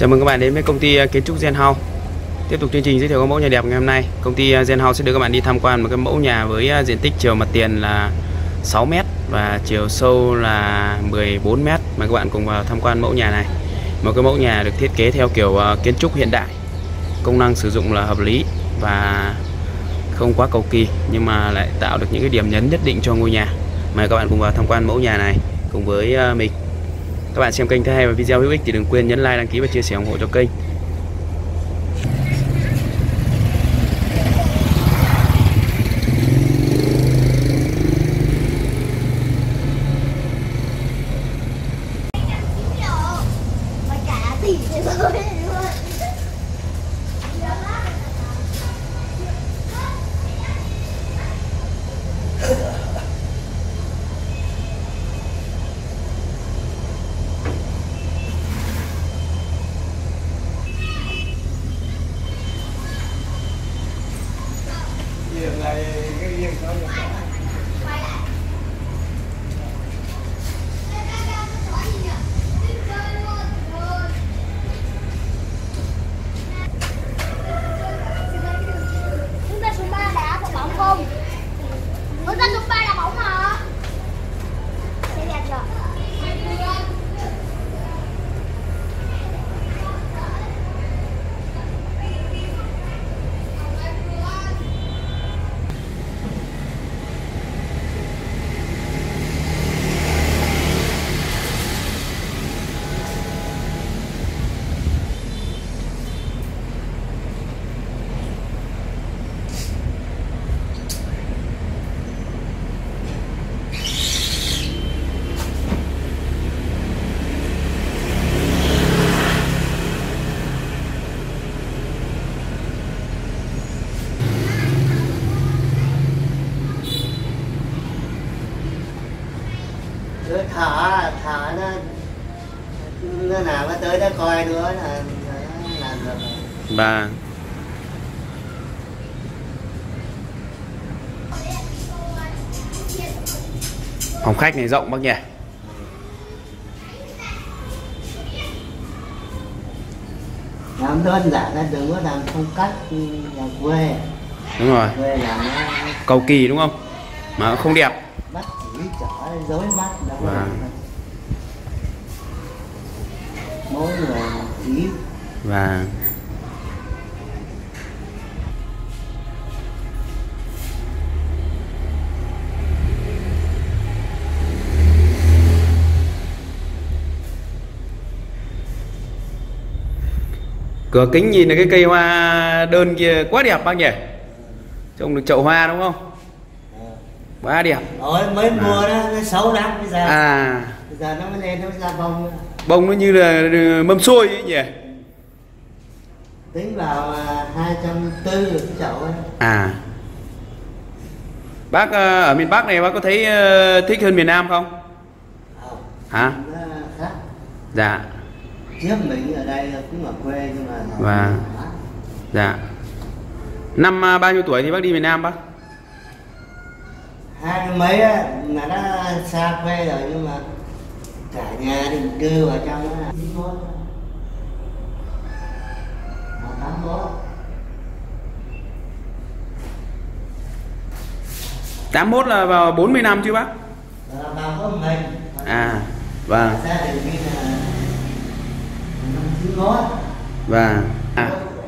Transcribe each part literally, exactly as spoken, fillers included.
Chào mừng các bạn đến với công ty kiến trúc Gen House. Tiếp tục chương trình giới thiệu các mẫu nhà đẹp ngày hôm nay. Công ty Gen House sẽ đưa các bạn đi tham quan một cái mẫu nhà với diện tích chiều mặt tiền là sáu mét và chiều sâu là mười bốn mét. Mời các bạn cùng vào tham quan mẫu nhà này. Một cái mẫu nhà được thiết kế theo kiểu kiến trúc hiện đại, công năng sử dụng là hợp lý và không quá cầu kỳ, nhưng mà lại tạo được những cái điểm nhấn nhất định cho ngôi nhà. Mời các bạn cùng vào tham quan mẫu nhà này cùng với mình. Các bạn xem kênh thấy hay và video hữu ích thì đừng quên nhấn like, đăng ký và chia sẻ ủng hộ cho kênh. thả thả nó nó nào nó tới nó coi nữa là làm được. Và phòng khách này rộng bác nhỉ? Làm đơn giản, là đừng có làm phong cách nhà quê. Đúng rồi. Quê làm nó cầu kỳ đúng không? Mà không đẹp. bắt chỉ trở dối mắt đâu. Và mỗi người một ý. Và cửa kính nhìn là cái cây hoa đơn kia quá đẹp bác nhỉ? Trông được chậu hoa đúng không? Quá đẹp. Ôi mới à. Mua đó, nó xấu lắm bây giờ. À. Bây giờ nó mới lên, nó mới ra bông. Bông nó như là mâm xôi ấy nhỉ? Tính vào hai trăm tư mươi cái chậu ấy. À. Bác ở miền Bắc này bác có thấy thích hơn miền Nam không? Không. Hả? Nó khác. Dạ. Trước mình ở đây cũng ở quê nhưng mà và dạ. Năm bao nhiêu tuổi thì bác đi miền Nam bác? Hai mấy á, là nó xa quê rồi nhưng mà cả nhà định cư vào trong đó là chín mốt tám mốt tám mốt là vào bốn mươi năm chứ bác? là vào có mình. À vâng. Gia đình mình là năm chín mốt. Và à.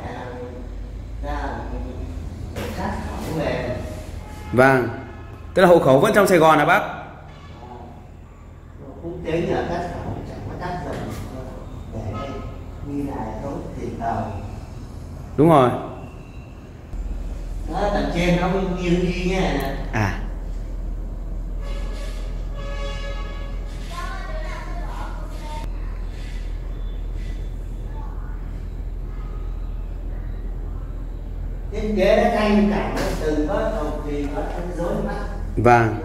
Vâng. Tức là hộ khẩu vẫn trong Sài Gòn hả bác? Cũng tính là các khẩu chẳng có tác dụng để đi lại tốt tiền tàu. Đúng rồi. Đó, tầng trên nó như đi nhé. À. Thiết kế nó thanh cảnh, nó từng có cầu kỳ, có rối mắt. Vâng.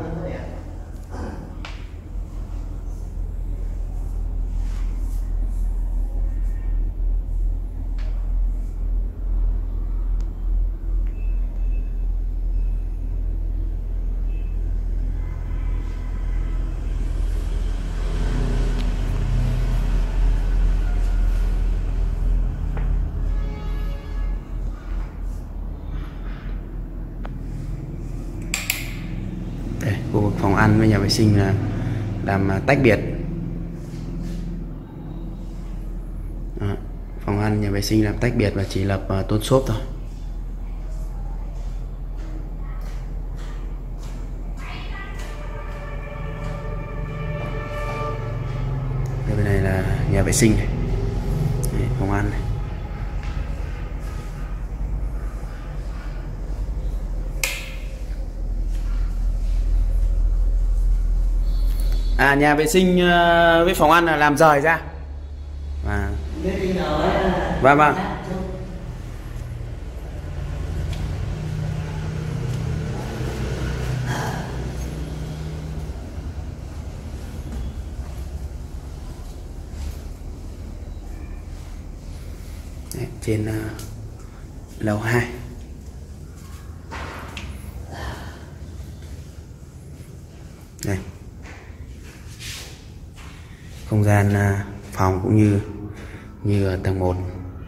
Khu vực phòng ăn với nhà vệ sinh là làm tách biệt. Đó, phòng ăn nhà vệ sinh làm tách biệt và chỉ lập uh, tôn xốp thôi. Đây, bên này là nhà vệ sinh này. Đây, phòng ăn này. À, nhà vệ sinh với phòng ăn là làm rời ra. À. Vâng vâng. Đấy, trên uh, lầu hai. Đây. Không gian uh, phòng cũng như như ở tầng một.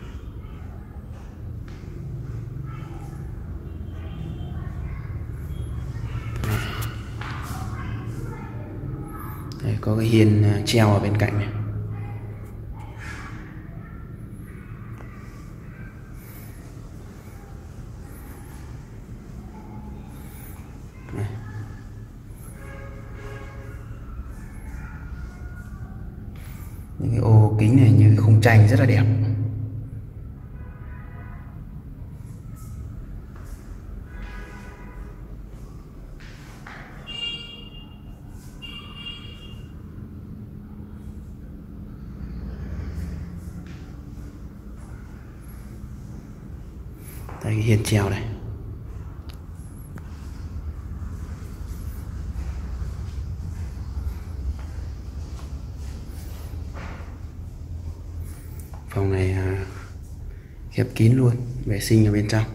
Đây, có cái hiên uh, treo ở bên cạnh này. Đây. Những cái ô kính này như khung tranh rất là đẹp. Đây, cái hiên treo này. Phòng này à, khép kín luôn, vệ sinh ở bên trong.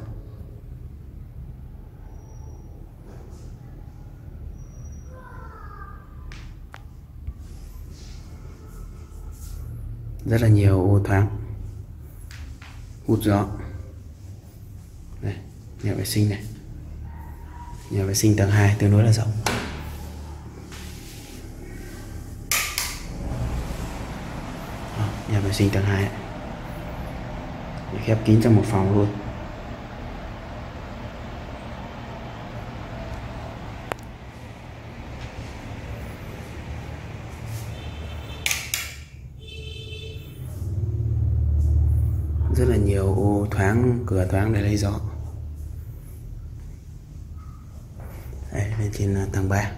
Rất là nhiều ô thoáng, hút gió. Đây, nhà vệ sinh này. Nhà vệ sinh tầng hai tương đối là rộng. Đó, nhà vệ sinh tầng hai khép kín trong một phòng luôn. Rất là nhiều ô thoáng, cửa thoáng để lấy gió. Đây, lên trên tầng ba.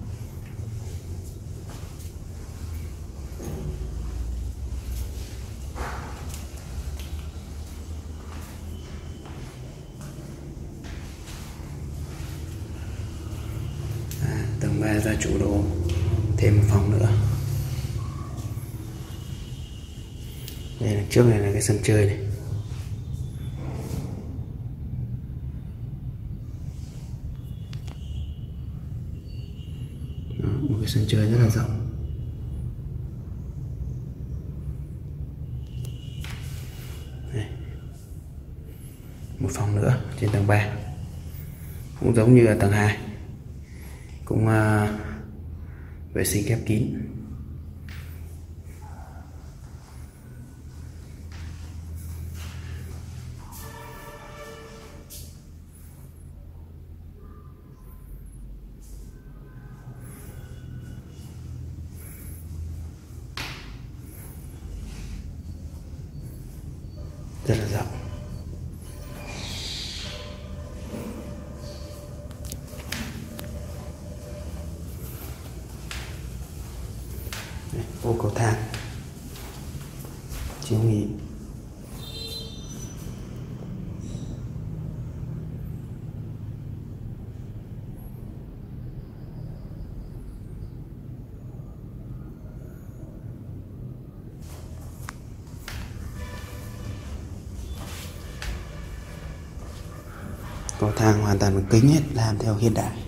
À, tầng ba gia chủ đổ thêm một phòng nữa. Đây là trước này là cái sân chơi này. Đó, một cái sân chơi rất là rộng. Đây. Một phòng nữa trên tầng ba. Cũng giống như ở tầng hai. Cũng uh, vệ sinh khép kín. Rất là rộng. Đây, ô cầu thang chiếu nghỉ. Cầu thang hoàn toàn bằng kính hết, làm theo hiện đại.